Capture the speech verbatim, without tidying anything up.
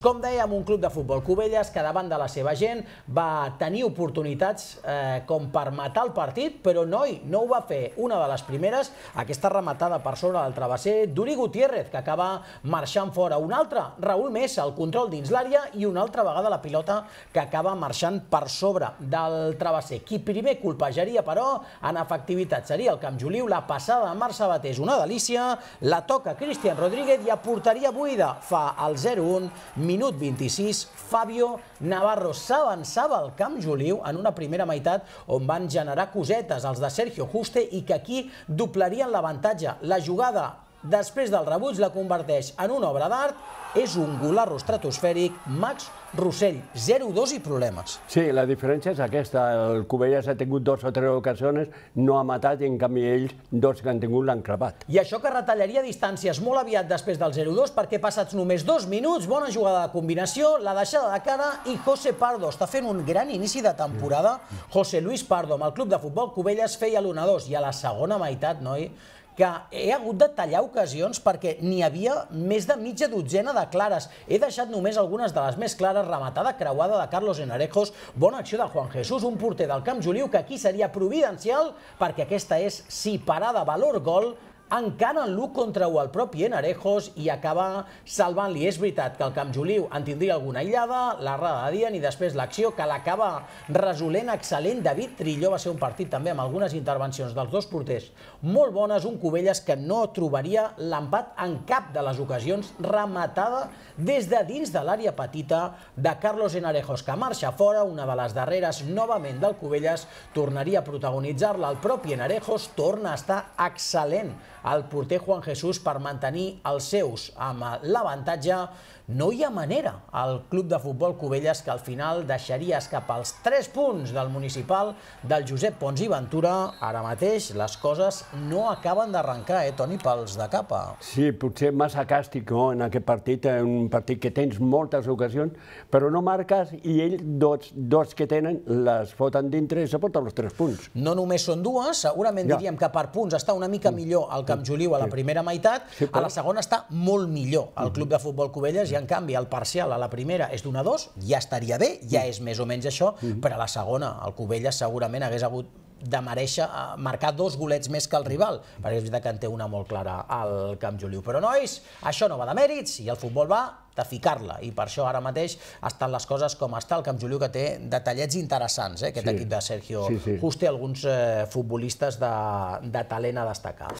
Com dèiem, un club de futbol Cubelles que davant de la seva gent va tenir oportunitats eh, com per matar el partit, però noi, no ho va fer. Una de les primeres, aquesta rematada per sobre del travesser d'Uri Gutiérrez, que acaba marxant fora. Una altra, Raúl Mesa, el control dins l'àrea, i una altra vegada la pilota que acaba marxant per sobre del travesser. Qui primer colpejaria, però, en efectivitat seria el Camp Joliu. La passada de Marc Sabater és una delícia, la toca Cristian Rodríguez i a porteria buida fa el zero un, minut vint-i-sis, Fabio Navarro. S'avançava al Camp Joliu en una primera meitat on van generar cosetes els de Sergio Juste i que aquí doblarien l'avantatge. La jugada després del rebuig la converteix en una obra d'art, és un golarro estratosfèric, Max Rossell, zero dos i problemes. Sí, la diferència és aquesta, el Cubelles ha tingut dos o tres ocasions, no ha matat i en canvi ells, dos que han tingut l'han clavat. I això que retallaria distàncies molt aviat després del zero dos, perquè passats només dos minuts, bona jugada de combinació, la deixada de cara i José Pardo està fent un gran inici de temporada. José Luis Pardo amb el club de futbol Cubelles feia l'u a dos i a la segona meitat, noi, que he hagut de tallar ocasions perquè n'hi havia més de mitja dotzena de clares. He deixat només algunes de les més clares, rematada creuada de Carlos Enarejos, bona acció de Juan Jesús, un porter del Camp Joliu que aquí seria providencial perquè aquesta és, si parada valor gol, encara en l'u contra u al propi Enarejos i acaba salvant-li. És veritat que el Camp Joliu en tindria alguna aïllada, l'errada de Dian i després l'acció que l'acaba resolent excel·lent David Trillo. Va ser un partit també amb algunes intervencions dels dos porters molt bones, un Cubelles que no trobaria l'empat en cap de les ocasions, rematada des de dins de l'àrea petita de Carlos Enarejos, que marxa fora, una de les darreres novament del Cubelles, tornaria a protagonitzar-la el propi Enarejos, torna a estar excel·lent el porter Juan Jesús per mantenir els seus amb l'avantatge. No hi ha manera al club de futbol Cubelles que al final deixaria escapar els tres punts del municipal del Josep Pons i Ventura. Ara mateix les coses no acaben d'arrencar, eh, Toni, pels de capa. Sí, potser massa càstig, no?, en aquest partit, un partit que tens moltes ocasions, però no marques i ells, dos, dos que tenen, les foten dintre i se porten els tres punts. No només són dues, segurament diríem que per punts està una mica millor el Camp Joliu a la primera meitat, a la segona està molt millor el club de futbol Cubelles i en canvi el parcial a la primera és d'un a dos, ja estaria bé, ja és més o menys això, però a la segona el Cubelles segurament hagués hagut de mereixer marcar dos golets més que el rival, perquè és veritat que en té una molt clara al Camp Joliu. Però nois, això no va de mèrits i el futbol va de ficar-la i per això ara mateix estan les coses com està el Camp Joliu, que té detallets interessants, aquest equip de Sergio Juste, alguns futbolistes de talent a destacar.